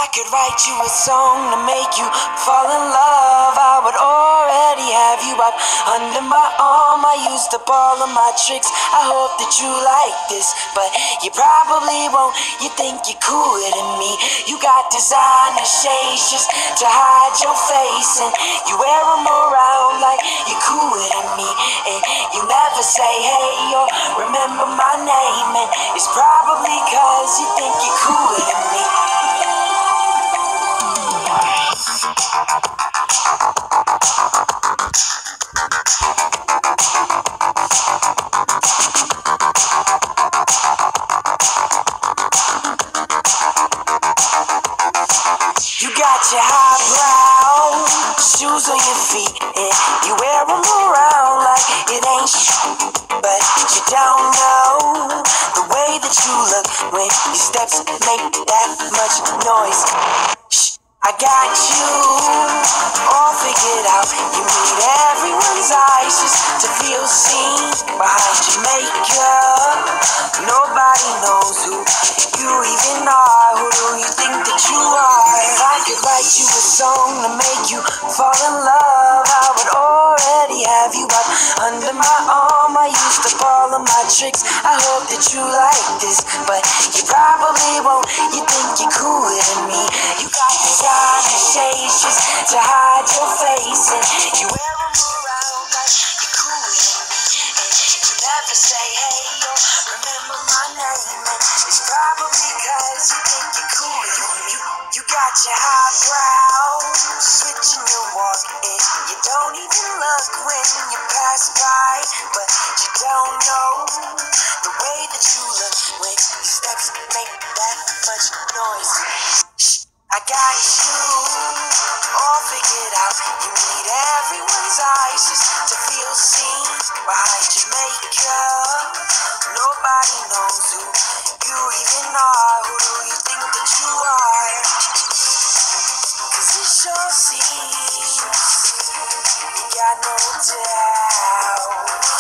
could write you a song to make you fall in love, I would already have you up under my arm. I used up all of my tricks, I hope that you like this, but you probably won't. You think you're cooler than me. You got designer shades just to hide your face, and you wear them around like you're cooler than me. And you never say hey or remember my name, and it's probably cause you think you're cooler than me. You got your highbrow shoes on your feet, and you wear them around like it ain't shit. But you don't know the way that you look when your steps make that much noise. Shh, I got you all figured out. You need everyone's eyes just to feel seen behind your makeup. Nobody knows who you even are. Who do you think that you are? If I could write you a song to make you fall in love, I would already have you up under my arm. I used up all of my tricks, I hope that you like this, but you probably won't. You think you're cooler than me. You got designer shades just to hide your face, and you wear them around like you're cooler than me. And you never say hey or remember my name, and it's probably cause you think you're cooler than me. You got your highbrow switching your walk, and you don't even look when you pass by, but you don't know the way that you look when your steps make that much noise. Shh, I got you all figured out. You need everyone's eyes just to feel seen behind your makeup. Nobody knows who you even are. Who do you think that you are? Cause it sure seems you got no doubt.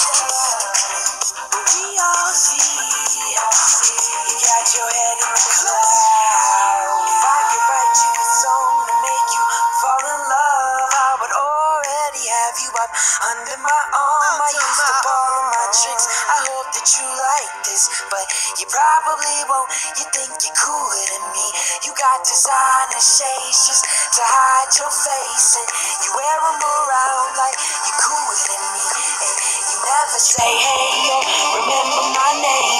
But we all see you got your head in the clouds. If I could write you a song to make you fall in love, I would already have you up under my arm. I used up all of my tricks, I hope that you like this, but you probably won't. You think you're cooler than me. You got designer shades just to hide your face, and you wear them around like you're cooler than me. And you never say hey or remember my name.